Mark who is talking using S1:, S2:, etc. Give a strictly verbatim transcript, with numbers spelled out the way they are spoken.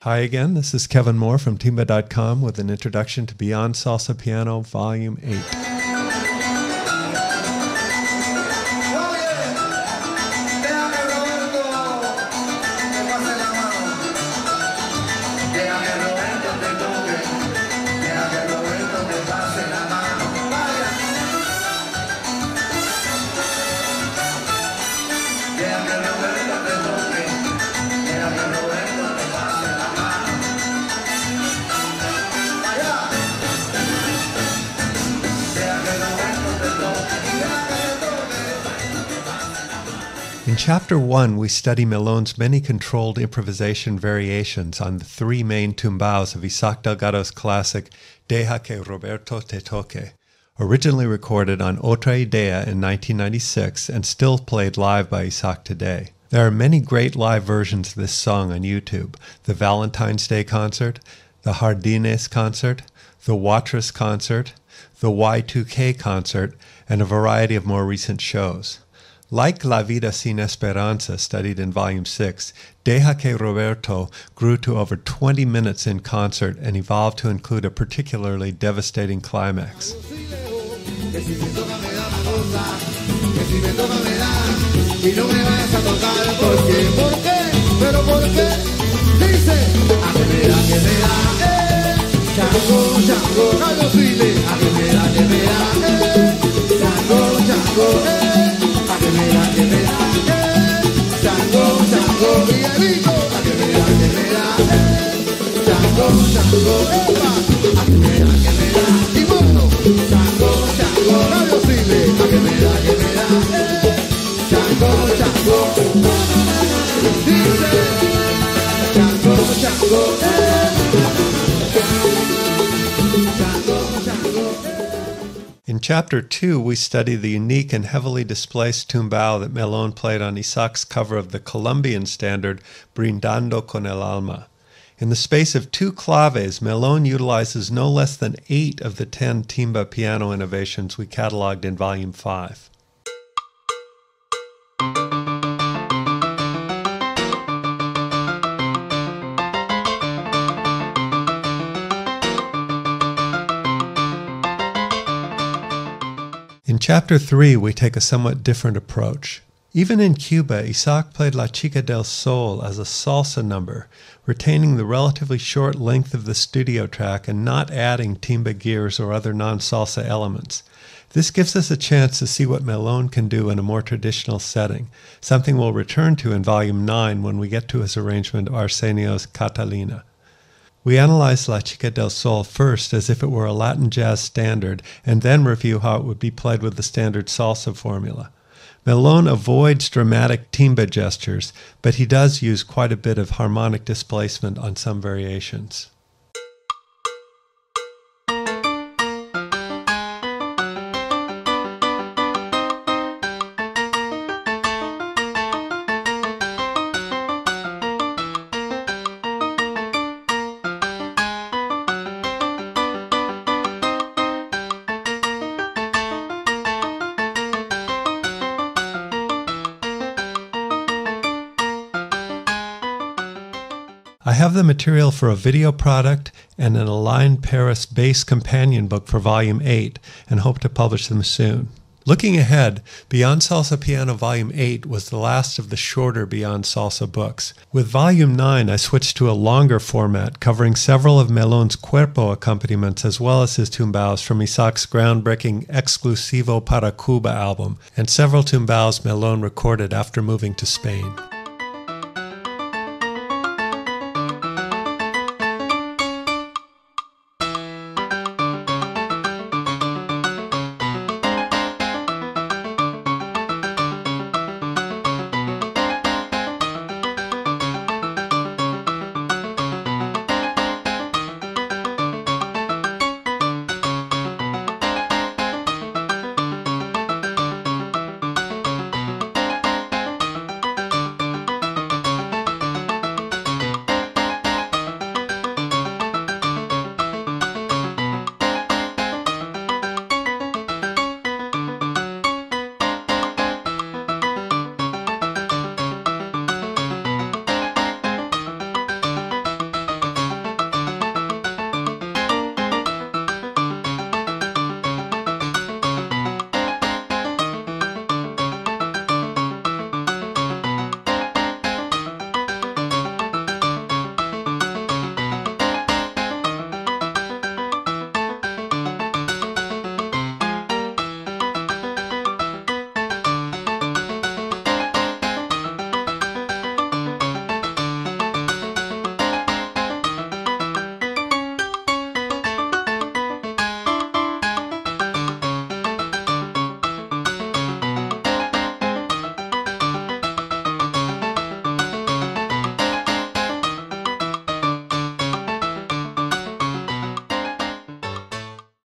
S1: Hi again, this is Kevin Moore from timba dot com with an introduction to Beyond Salsa Piano Volume eight. In Chapter one, we study Melón's many controlled improvisation variations on the three main tumbaos of Isaac Delgado's classic Deja que Roberto te toque, originally recorded on Otra Idea in nineteen ninety-six and still played live by Isaac today. There are many great live versions of this song on YouTube: the Valentine's Day concert, the Jardines concert, the Watrous concert, the Y two K concert, and a variety of more recent shows. Like La Vida Sin Esperanza, studied in Volume six, Deja que Roberto grew to over twenty minutes in concert and evolved to include a particularly devastating climax. In Chapter two, we study the unique and heavily displaced tumbao that Melón played on Isac's cover of the Colombian standard Brindando con el Alma. In the space of two claves, Melón utilizes no less than eight of the ten timba piano innovations we cataloged in Volume five. In Chapter three, we take a somewhat different approach. Even in Cuba, Isaac played La Chica del Sol as a salsa number, retaining the relatively short length of the studio track and not adding timba gears or other non-salsa elements. This gives us a chance to see what Melón can do in a more traditional setting, something we'll return to in Volume nine when we get to his arrangement of Arsenio's Catalina. We analyze La Chica del Sol first as if it were a Latin jazz standard, and then review how it would be played with the standard salsa formula. Melón avoids dramatic timba gestures, but he does use quite a bit of harmonic displacement on some variations. I have the material for a video product and an Alain Paris bass companion book for Volume eight and hope to publish them soon. Looking ahead, Beyond Salsa Piano Volume eight was the last of the shorter Beyond Salsa books. With Volume nine, I switched to a longer format covering several of Melón's cuerpo accompaniments as well as his tumbaos from Isac's groundbreaking Exclusivo para Cuba album and several tumbaos Melón recorded after moving to Spain.